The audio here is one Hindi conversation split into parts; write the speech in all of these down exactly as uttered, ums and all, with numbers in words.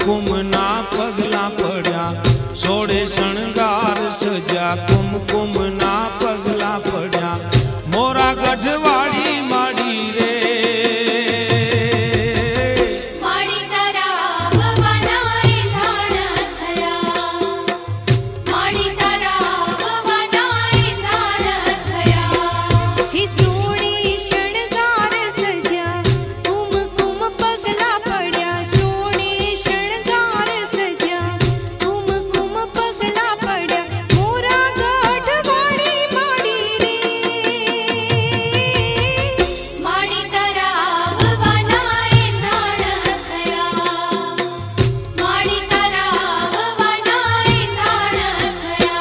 कुमकुम ना पगला पड़ा सोड़े शणगार सजा कुमकुम ना पगला पड़ा मोरा गढ़वाड़ी माड़ी रे माड़ी तराव बनाए धाण थया माड़ी तराव बनाए धाण थया ही सोड़ी शणगार सजा कुमकुम पगला पड़ा सोड़ी शणगार सजा कुमकुम पगला पड़ा मोरा गढ़वाड़ी माड़ी रे माड़ी तराव बनाए धाण थया माड़ी तराव बनाए धाण थया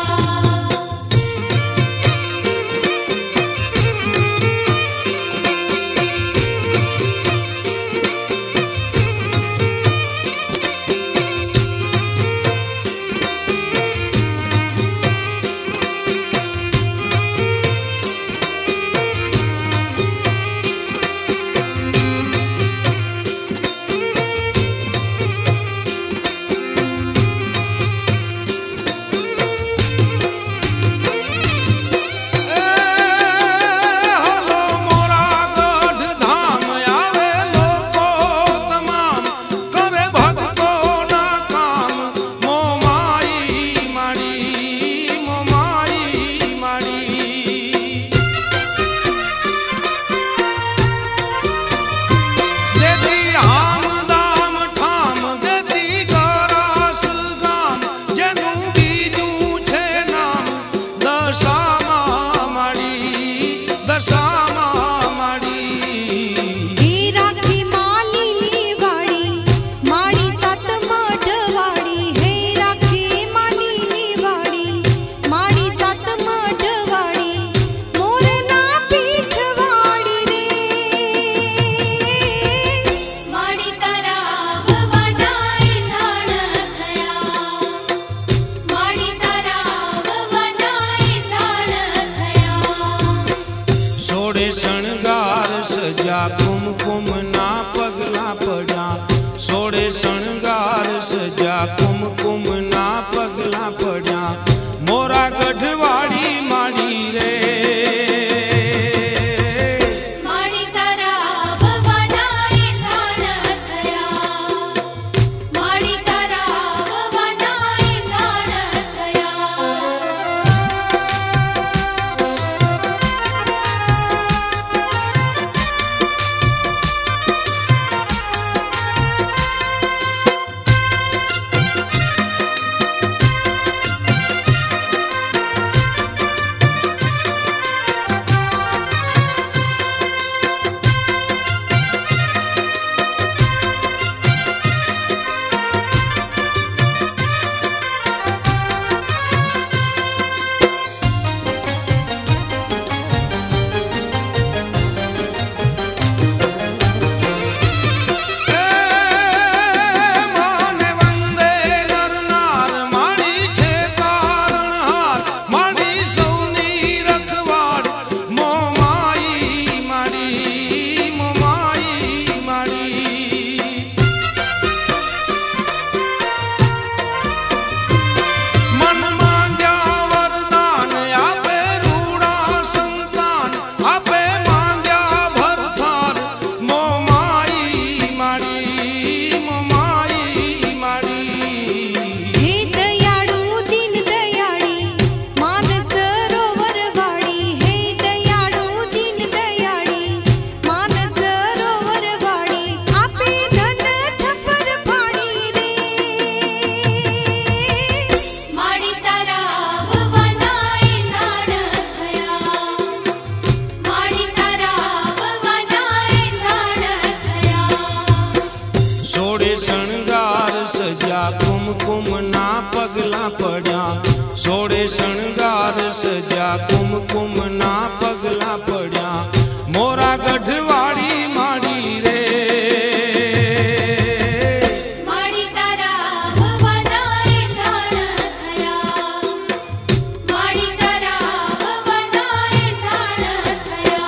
हलो मोरा गढ़ धाम आवे लोको तमाम करे भक्तो ना काम मो माई माड़ी मो माई माड़ी देती हाम दाम ठाम देती गरास गाम जेनु बीजू छे नाम दशामा माड़ी दशामा माड़ी ही राखी माली वाड़ी माड़ी सात मढ़वाड़ी हे राखी माली वाड़ी माड़ी सात मढ़वाड़ी मोर ना पीछवाड़ी रे माड़ी तराव बनाए धाण थया माड़ी तराव बनाए धाण थया सोड़े शणगार सजा कुमकुम ना पगला पड़ा सोड़े शणगार सजा कुमकुम ना पगला पड़ा मोरा गढ़वाड़ी माड़ी रे माड़ी तराव बनाए धाण थया माड़ी तराव बनाए धाण थया माने वंदे नर नार माड़ी छे कारणहार माड़ी सौनी रखवाड़ मो माई माड़ी मो माई माड़ी मन मांग्या वरदान आपे रूड़ा संतान आपे मांग्या भरथार मो माई माड़ी मो माई माड़ी हे दयाळु दीन दयाळी मान सरोवर वाड़ी हे दयाळु दीन दयाळी मान सरोवर वाड़ी आपे धन छपर फाड़ी रे माड़ी तराव बनाए धाण थया माड़ी तराव बनाए धाण थया सोड़े शणगार सजा कुमकुम ना पगला पड़ा सोड़े शणगार सजा कुमकुम ना पगला पड़ा मोरा गढ़वाड़ी माड़ी रे माड़ी तराव बनाए धाण थया माड़ी तराव बनाए धाण थया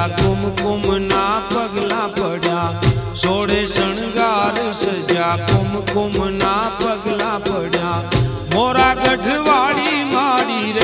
कुमकुम ना पगला पड़ा। सोड़े शृंगार सजा कुमकुम ना पगला पड़ा। मोरा गढ़वाड़ी माड़ी रे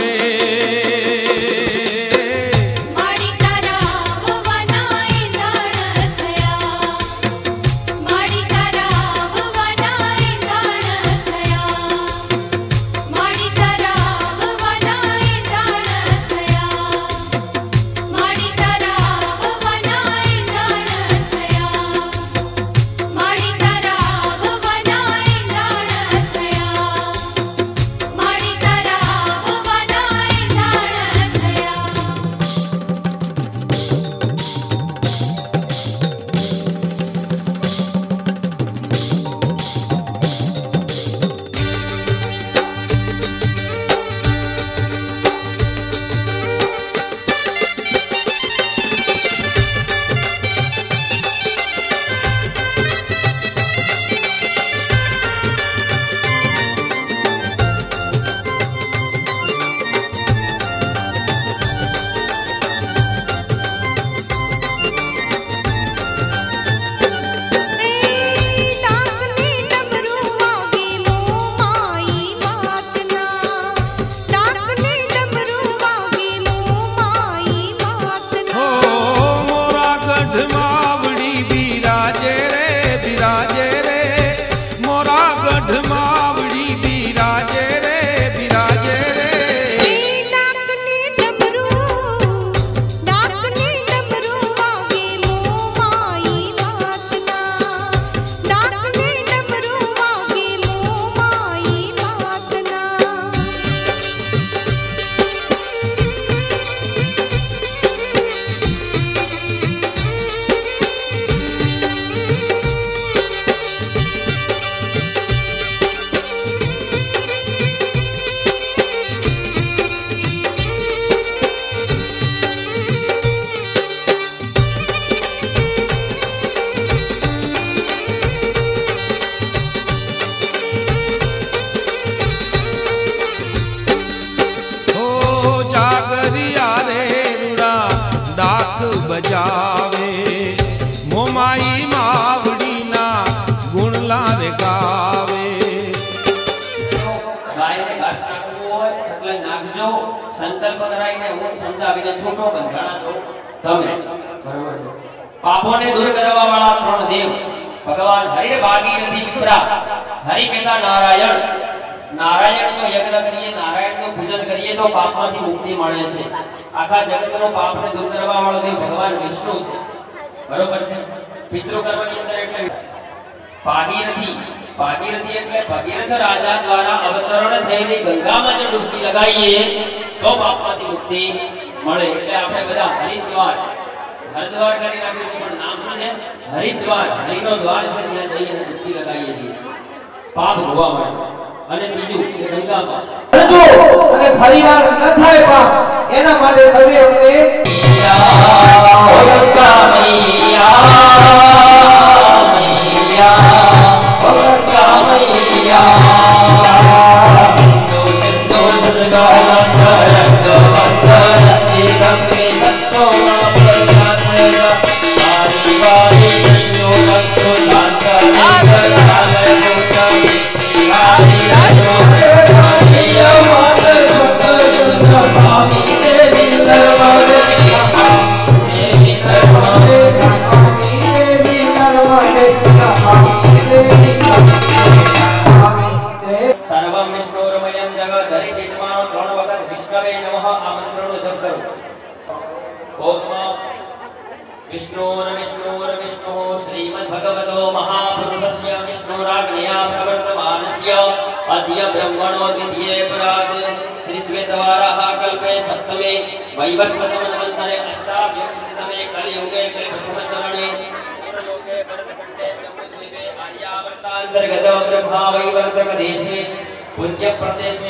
बजावे मोमाई मावड़ी ना गुणला रे गावे। गाय ने घास नाखवो होय એટલે નાખજો સંકલ્પ કરાઈને હું સમજાવીને છોટો બંધાણા છો તમે બરોબર છે। પાપોને દૂર કરવા વાળા ત્રણ દેવ ભગવાન હરિ ભાગીરથી વિપ્રા। હરિ કહેતા નારાયણ, નારાયણ નો યજ્ઞ કરીએ, નારાયણ નું પૂજન કરીએ તો પાપમાંથી મુક્તિ મળે છે। આખા જગતનો પાપને દૂર કરવા વાળો દેવ ભગવાન વિષ્ણુ છે બરોબર છે। પિતૃકર્મની અંદર એટલે ભાગીરથી, ભાગીરથી એટલે ભગીરથ રાજા દ્વારા અવતરણ થઈને ગંગામાં જો ડૂબકી લગાવીએ તો પાપમાંથી મુક્તિ મળે। એટલે આપણે બધા હરિદ્વાર, હરિદ્વાર કરી નાખ્યું છે પણ નામ શું છે? હરિદ્વાર, હરિનો દ્વાર છે, ત્યાં જઈને ડૂબકી લગાવીએ છીએ પાપ ધોવા માટે। અને બીજું કે ગંગામાં જો અને ફરીવાર ન થાય પાપ એના માટે તમે અમને ગંગા મૈયા મૈયા ગંગા મૈયા સિંધુ સિંધુ સદગલંકર ગંગવંતર ગંગે સત્સોમા પ્રજાતય વારી વારી યો ભક્તો શાંતર નાગર सर्वं विष्णुरमयं जगत् हरि यजमानो त्रण वखत विष्णवे नमः आ मंत्रનો જપ કરો। ओम विष्णुर विष्णुर विष्णु श्रीमद्भगवतो महापुरुषस्य विष्णुराज्ञया प्रवर्तमानस्य अद्य ब्रह्मणो द्वितीये पराग श्री श्वेतवाराह कल्पे सप्तमे वैवस्वत मन्वन्तरे अष्टाविंशतितमे कलियुगे कलिप्रथम चरणे पूर्वलोके भरतखण्डे जम्बूद्वीपे आर्यावर्तान्तर्गतो ब्रह्मा वैवर्तक देशे पुण्य प्रदेशे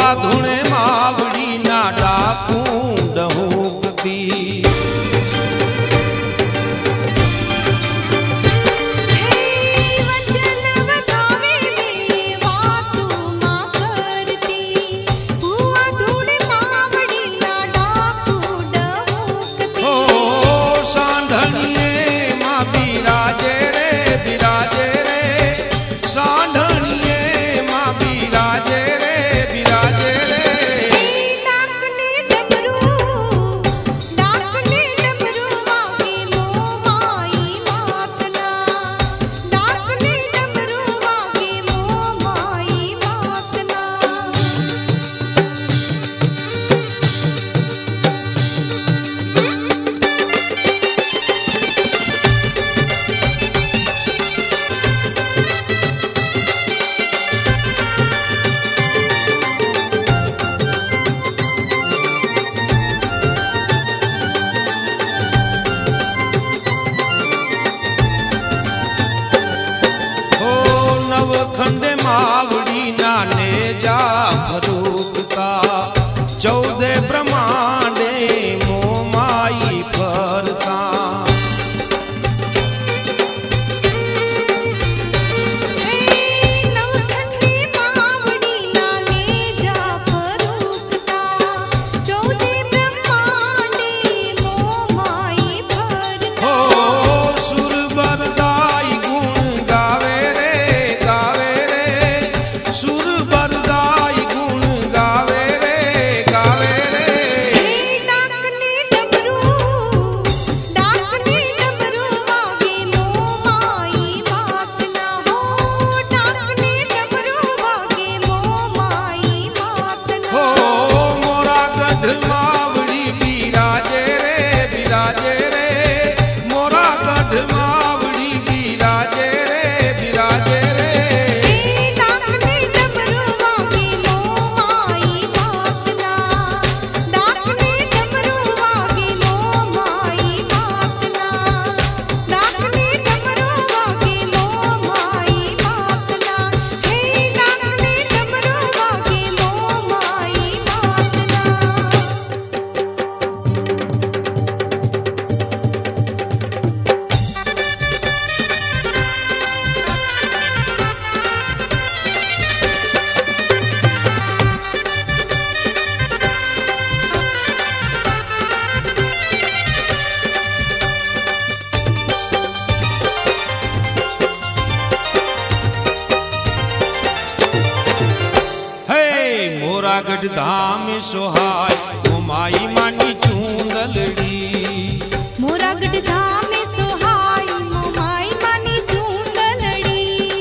हुआ धुणे मावड़ी ना डाकू डहूकती। खंडे मावड़ी नाने जा फरूकता चौदह ब्रह्मांडे मोमाई फरता। मोरागढ़ धाम सोहाय मोमाई मानी चूंदलड़ी। मोरागढ़ धाम सोहाय मोमाई मानी चूंदलड़ी।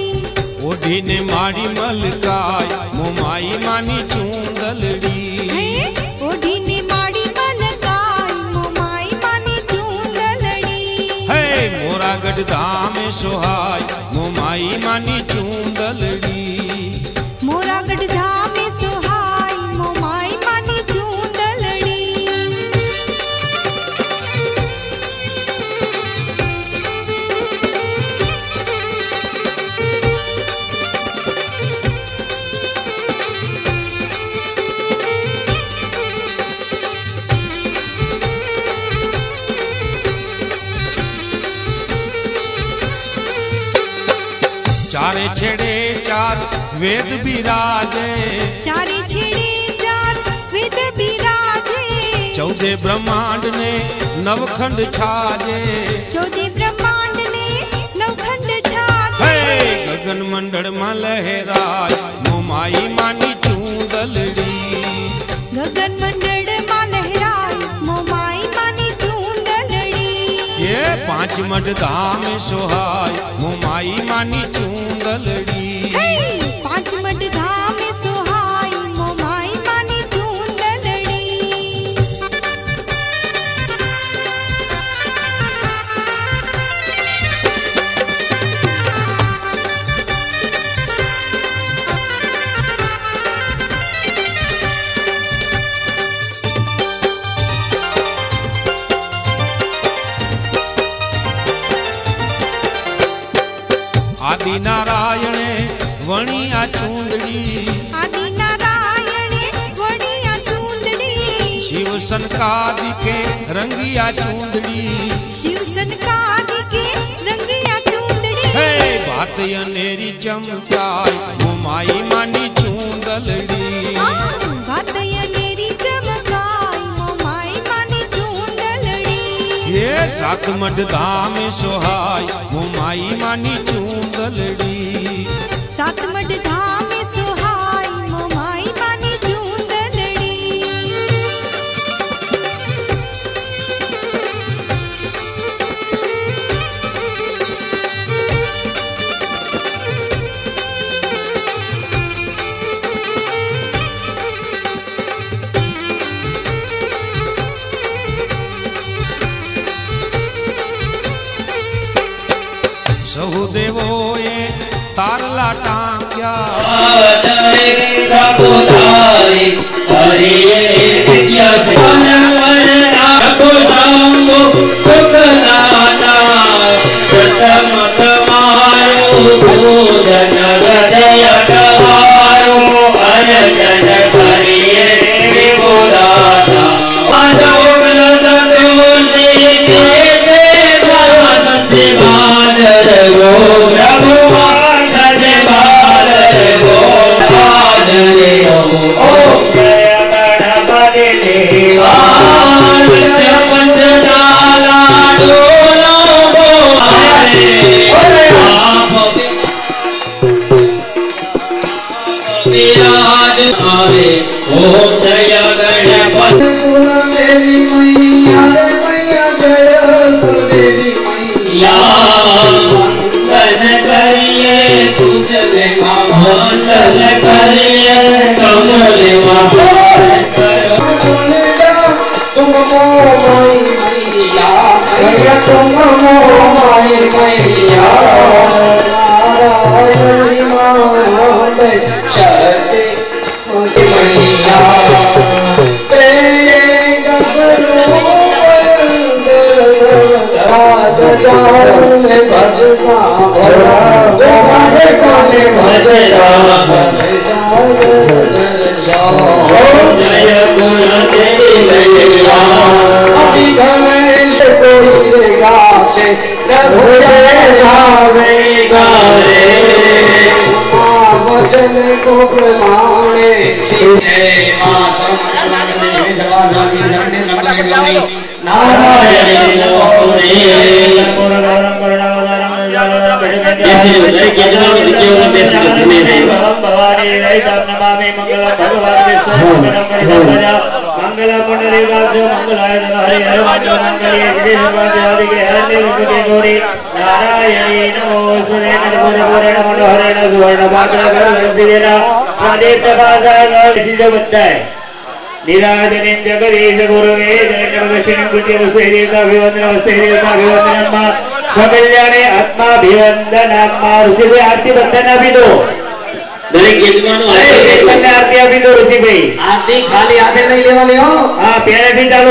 ओढ़ी ने मारी मलकाय मोमाई मानी चूंदलड़ी। ओढ़ी ने मारी मलकाय मोमाई मानी चूंदलड़ी। है मोरागढ़ धाम सोहाय मोमाई मानी चूंदलड़ी। मोरागढ़ धाम सोहाय मोमाई मानी चूंदलड़ी। चारे छेड़े चार वेद बिराजे। चारे छेड़े चार वेद बिराजे। चौदह ब्रह्मांड ने नवखंड छाजे। चौदह ब्रह्मांड ने नवखंड छाजे। गगन मंडल में लहराय मोमाई मानी चूंदलड़ी। गगन मंडल में लहराय मोमाई मानी चूंदलड़ी। ये पांच मठ धाम सोहाय मोमाई मानी चूंदलड़ी। पांच मठ धाम सोहाय मोमाई मानी चूंदलड़ी। आदि नारायणे वणिया चूंदड़ी। आदि नारायणे सनकादि के रंगिया चूंदड़ी शिव सनकादि के रंगिया चूंदड़ी हे बात अनेरी चमकाय मोमाई मानी चूंदलड़ी बात अनेरी चमकाय मोमाई मानी चूंदलड़ी ये सात मड धाम सोहाय मोमाई मानी चूंदलड़ी सात मड धाम सोहाय मोमाई मानी चूंदलड़ी सहुदेवो ये तारला टांग्या निराजनिं जगदीश गुरुवे जगदर्शिनं कुटिरस्तेरिताभिवन्दनमस्तेरिताभिवन्दनम् स्वकल्याणे आत्माभिवन्दनम् ऋषि भाई आरती बंधन अभी दो दरेक यजमानो एक बंधन आरती अभी दो ऋषि भाई आरती खाली हाथे नहीं लेवा लियो हां प्यारे भी चालू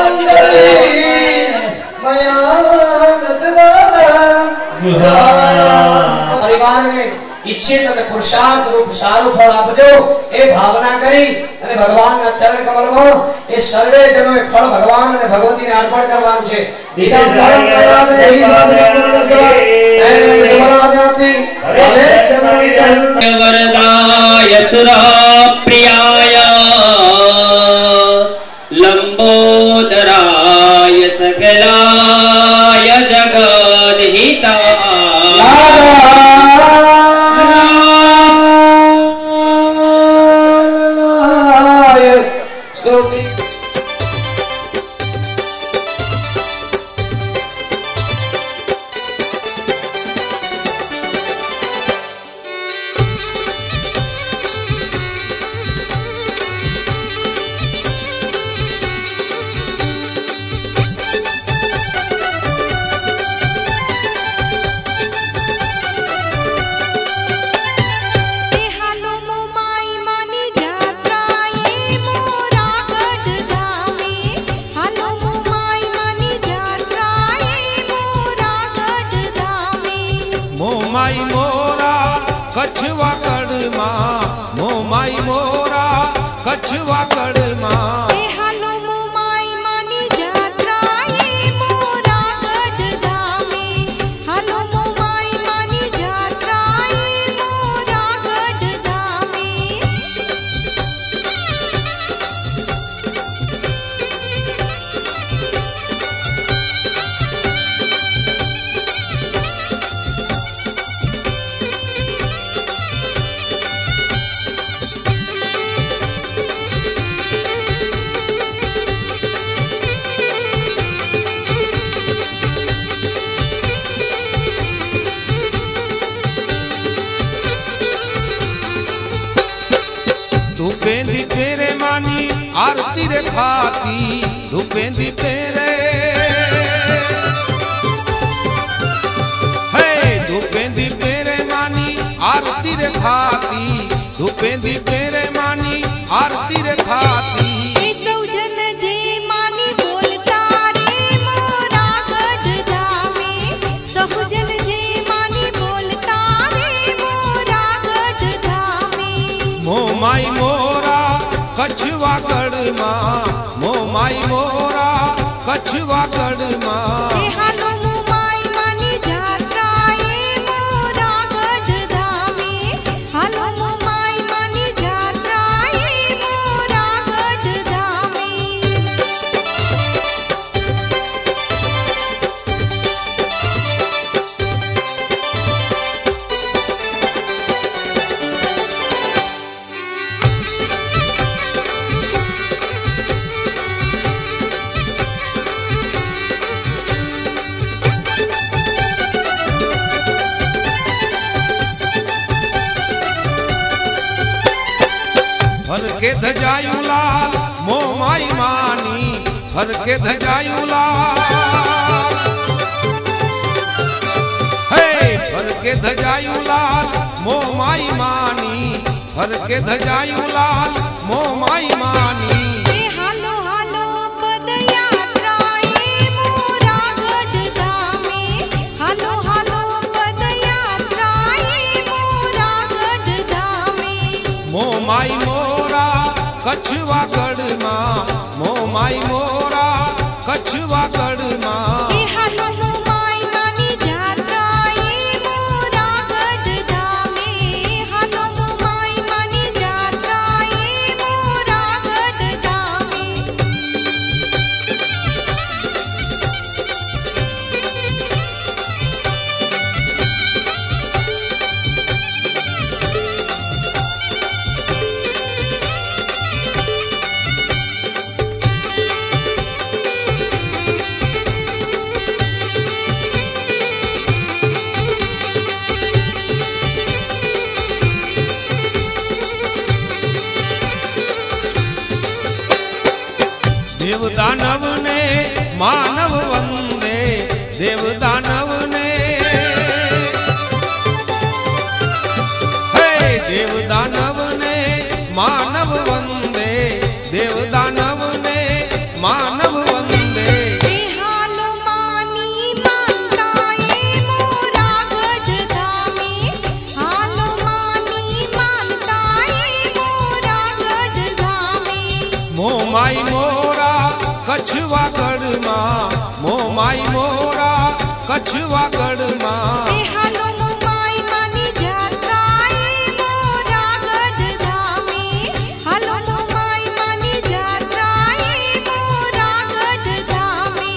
परिवार में इच्छित અને પુરુષાર્થ રૂપ સારું ફળ આપજો એ ભાવના કરી અને ભગવાનના ચરણ કમલમાં એ સર્વે જનોએ ફળ ભગવાન અને ભગવતીને અર્પણ કરવાનું છે વિધાન ધર્મ કયાને એવી સાધના સેવા એને સેવાવ્યાપ્તિ ભલે ચરણ ચરણ वरदाय सुरा प्रियाय लंबोदराय सकलाय जगद्हिताय कछवा कड़ मां ए हालो मोमाई धूपेंदी तेरे मानी आरती रे खाती धूपेंदी तेरे हे धूपेंदी तेरे मानी आरती रे खाती धूपेंदी तेरे मानी आरती रे खाती ए सौजन जे मानी बोलता रे मोरा गढ़ धामे सौजन जे मानी बोलता रे मोरा गढ़ धामे मो माई मोरा कछवा गढ़ माँ मो माई मोरा कछवा गढ़ माँ ए हालो मोमाई मानी जात्रा ए मोरा गढ़ धामे हालो मोमाई मानी जात्रा ए मोरा गढ़ धामे फर के धजायू लाल मो माई मानी फर के धजायू लाल हे फर के धजायू लाल मो माई मानी फर के धजायू लाल मो माई मानी ए हालो हालो पदयात्रा ए मोरा गढ़ धामे हालो हालो पदयात्रा ए मोरा गढ़ धामे मो माई मोरा कछवा गढ़ माँ मो माई मोरा कछवा गढ़ माँ ए हालो मोमाई मानी जात्रा ए मोरा गढ़ धामे हालो मोमाई मानी जात्रा ए मोरा गढ़ धामे देव दानव ने मानव वंदे देव दानव ने हे देव दानव ने मानव वंदे देव दानव ने मानव वंदे ए हालो मानी मानता ए मोरा गढ़ धामे हालो मानी मानता ए मोरा गढ़ धामे मो माई मोरा कछवा गढ़ माँ मो माई मोरा कछवा गढ़ माँ ए हालो मोमाई मानी जात्रा ए मोरा गढ़ धामे हालो मोमाई मानी जात्रा ए मोरा गढ़ धामे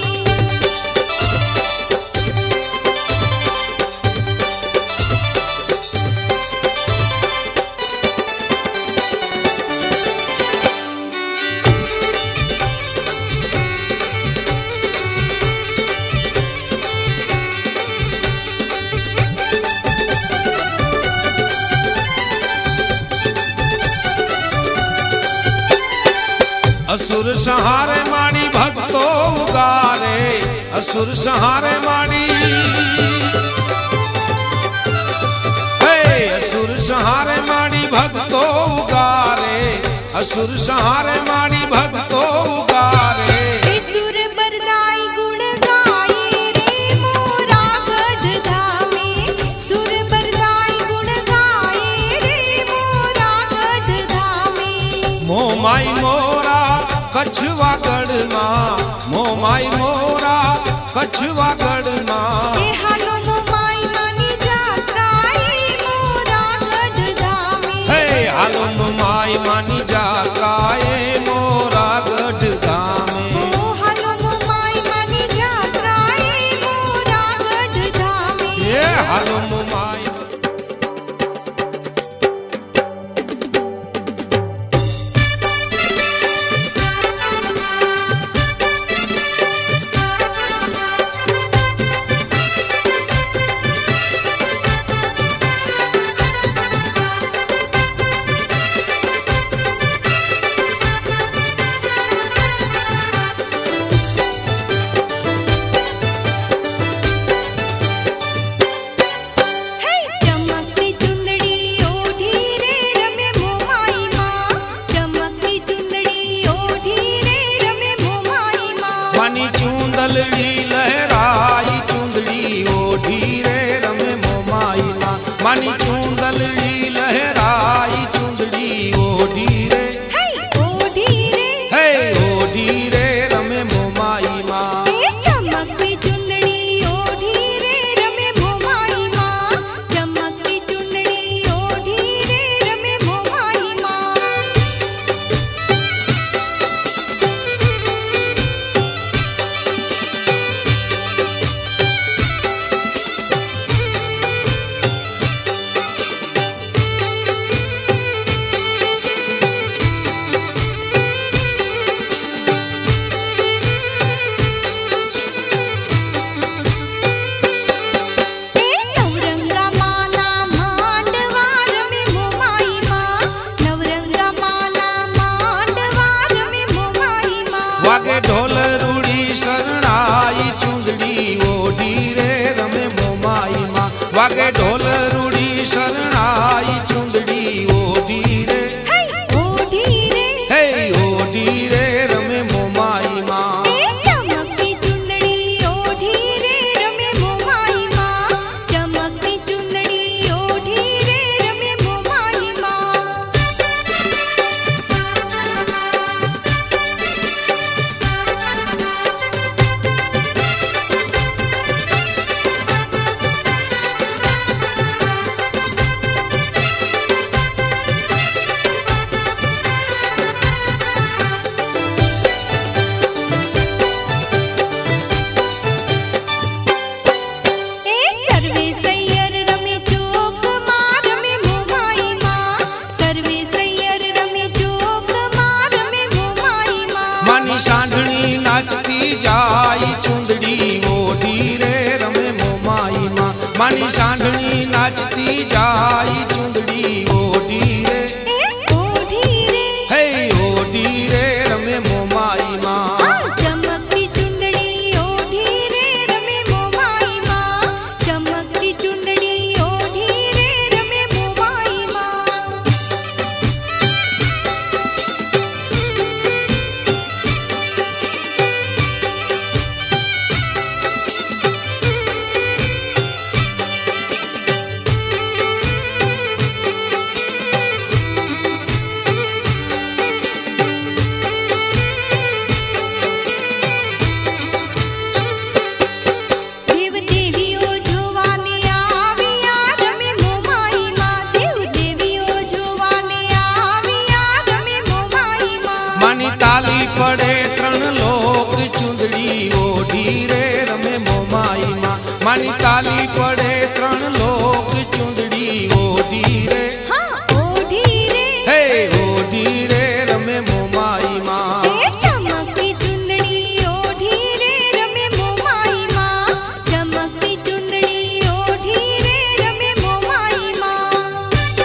असुर सहारे माड़ी भक्तो उगारे असुर सहारे माड़ी हे असुर सहारे माड़ी भक्तो उगारे असुर सहारे माड़ी भक्तो उगारे ए सुर बरदाई गुण गाए रे मोरा गढ़ धामे सुर बरदाई गुण गाए रे मोरा गढ़ धामे मो माई मोरा कछवा गढ़ माँ मो माई मोरा कछवा गढ़ माँ ए हालो मोमाई मानी जात्रा ए मोरा गढ़ धामे हे हालो माई मानी जात्रा ए मोरा गढ़ धामे ओ हालो मोमाई मानी जात्रा ए मोरा गढ़ धामे ये हालो माई ए सांढणी नाचती जाई चुंदड़ी ओढ़ी रे ओढ़ी रे हे ओढ़ी रे रमे मोमाई माँ चमकती चुंदड़ी ओढ़ी रे रमे मोमाई माँ चमकती चुंदड़ी ओढ़ी रे रमे मोमाई माँ देव देवीओ जोवाने आविया रमे मोमाई माँ देव देवीओ जोवाने आविया रमे मोमाई माँ मानी ताली पड़े त्रण लोक चुंदड़ी ओढ़ी रे रमे मोमाई माँ मानी ताली पड़े त्रण लोक चुंदड़ी ओढ़ी रे हाँ ओढ़ी रे हे ओढ़ी रे रमे मोमाई माँ ए चमकती चुंदड़ी ओढ़ी रे रमे मोमाई माँ चमकती चुंदड़ी ओढ़ी रे रमे मोमाई माँ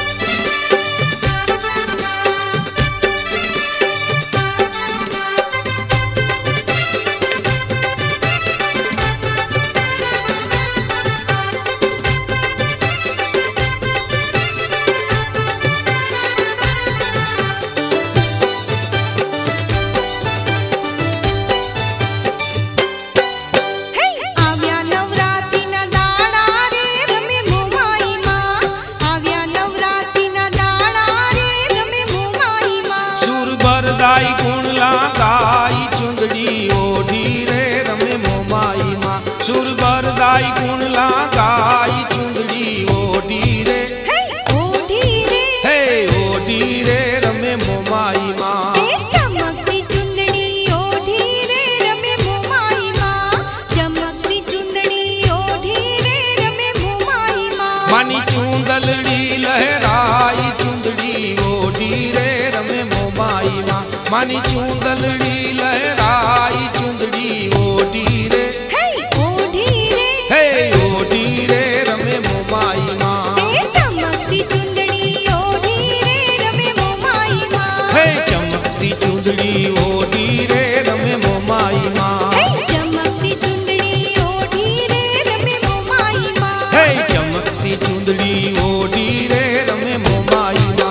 हे આવ્યા નવરાત્રિના દાડા રે રમે મોમાઈ માં આવ્યા નવરાત્રિના દાડા રે રમે મોમાઈ માં सुर बरदाई गुण लागाई चुंदड़ी ओढ़ी रे रमे मोमाई माँ सुर बरदाई गुण लागाई चुंदड़ी ओढ़ी रे हे ओढ़ी रे हे ओढ़ी रे रमे मोमाई माँ ए चमकती चुंदड़ी ओढ़ी रे रमे मोमाई माँ चमकती चुंदड़ी ओढ़ी रे रमे मोमाई माँ मानी चूंदलड़ी लहराई चुंदड़ी ओढ़ी रे रमे मोमाई माँ मानी चूंदलड़ी लहराई चुंदड़ी ओढ़ी रे हे ओढ़ी रे हे ओढ़ी रे रमे मोमाई माँ ए चमकती चुंदड़ी ओढ़ी रे रमे मोमाई माँ हे चमकती चुंदड़ी ओढ़ी रे रमे मोमाई माँ हे चमकती चुंदड़ी ओढ़ी रे रमे मोमाई माँ हे चमकती चुंदड़ी ओढ़ी रे रमे मोमाई माँ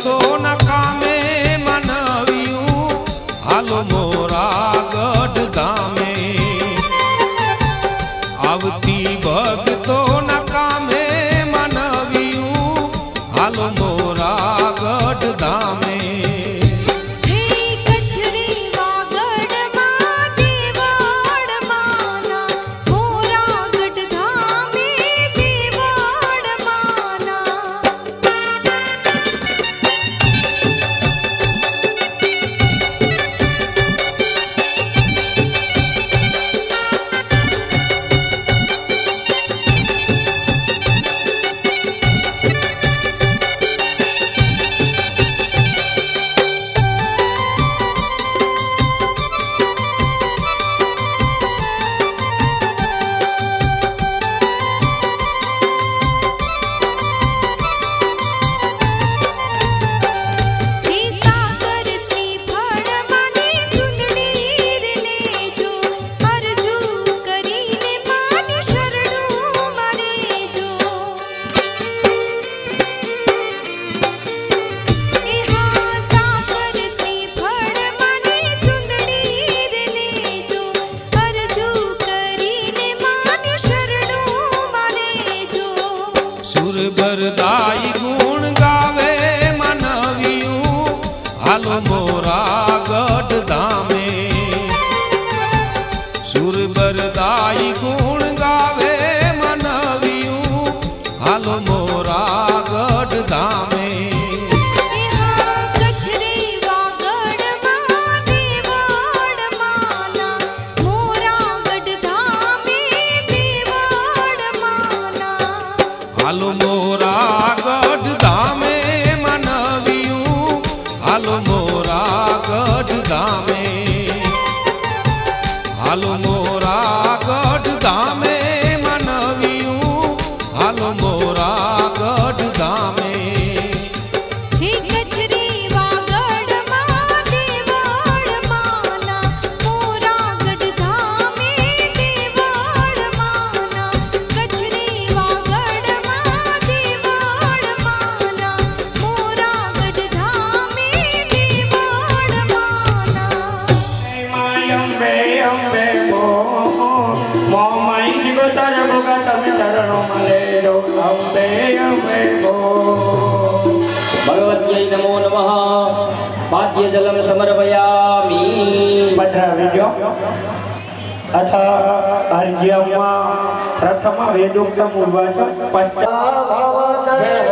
ભગતો ના કામે મનવ્યું હાલો મોરા ગઢ ધામે આવતી ભગતો ના કામે મનવ્યું હાલો મોરા ગઢ ધામે સુરભરદાઈ ગુણ ગાવે મનવ્યું હાલો મોરા ગઢ ધામે સુરભરદાઈ ગુણ ગાવે મનવ્યું હાલો મોરા ગઢ ધામે હાલો મોરા ગઢ ધામે મનવ્યું હાલો મોરા ગઢ ધામે હાલો મોરા ગઢ ધામે મનવ્યું હાલો મોરા ગઢ ધામે भगवत्यै नमो नमः पाद्य जलम समर्पयामि पठराविद्यो अथ अर्घ्यम प्रथम वेदोक्तम उवाच पश्चात्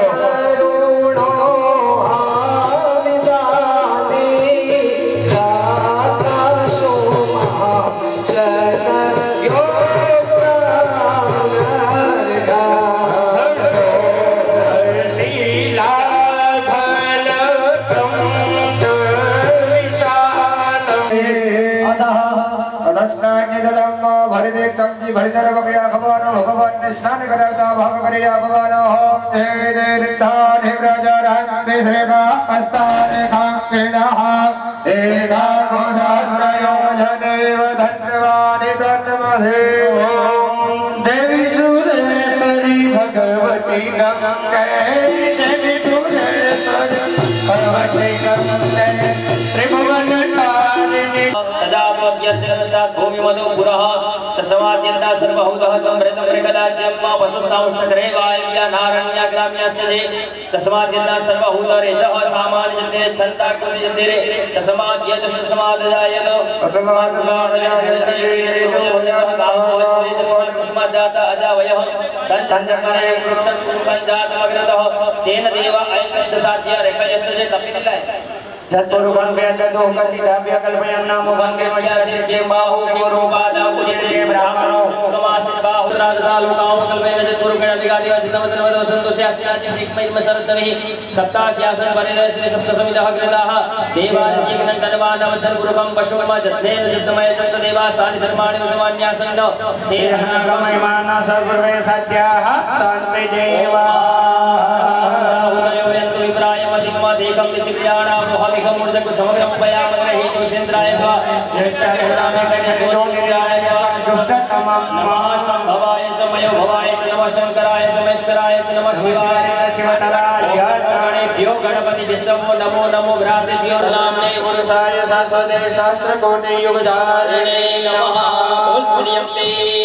भरिधर बगया भगवान भगवान ने स्नान कराता भाग करिया भगवान होम दे दे रितान राजा राजे श्रेगा अस्ताने खाकेना एका कोशास्त्रयो जदेव धन्यवादि धन्यवादेव देवी सुरेश्वरी भगवती नमस्ते देवी सुरेश्वरी भगवती नमस्ते त्रिभुवन तारिणी सदा त्वद्यर्चन सात् भूमि मधु पुरः तस्माद्यन्ता सर्वभूतः संभृतं मृगदाज्यं मा पशुस्तांश्चक्रे वायव्या नारण्या ग्राम्यास्य जे तस्माद्यन्ता सर्वभूतरेजः सामान्यजते छन्ता कुर्यन्तिरे तस्माद्यत तस्माद्जायत तस्माद्जाता अजावयः तञ्चक्रे वृक्षं संजातमग्रतः तेन देव अयन्तसाध्य रेखयस्य जे तपितलाय चतुर्भंगे चतुर्कटिकाव्य कल्पयन् नाम भंगे वैश्यस्य बाहु पूर्वपादा उच्यते ब्राह्मणो समासित बाहु राजदालुकाम कल्पयन् चतुर्गण विगादि अजितमतनवदो सन्तोष्यास्यास्य दिक्मैम सरतमिः सप्तास्यासन परिणयस्ते सप्तसमितः कृताः देवादिज्ञं तन्वानवधन् गुरुकं पशुम जत्नेन चित्तमय चन्द्र देवासानि धर्माणि उद्वान्यासन्न तेरहनगमयमाना सर्वे सत्याः सन्ते देवा उदयोयन्तु विप्रायमदिक्मदेकं निशिव्याणां मोहमिकं मूर्धकु समग्रं पयामग्रहेतुषेन्द्राय वा ज्येष्ठाय कन्यकोनिराय वा दुष्टतमं महासंभवाय च मयो भवाय च नमः शंकराय च महेश्वराय च नमः शिवाय च शिवतराय च गणेभ्यो गणपति विश्वो नमो नमो भ्रातृभ्यो नामने पुरुषाय शाश्वते शास्त्र कोटि युगधारिणे नमः। बोल श्री अम्बे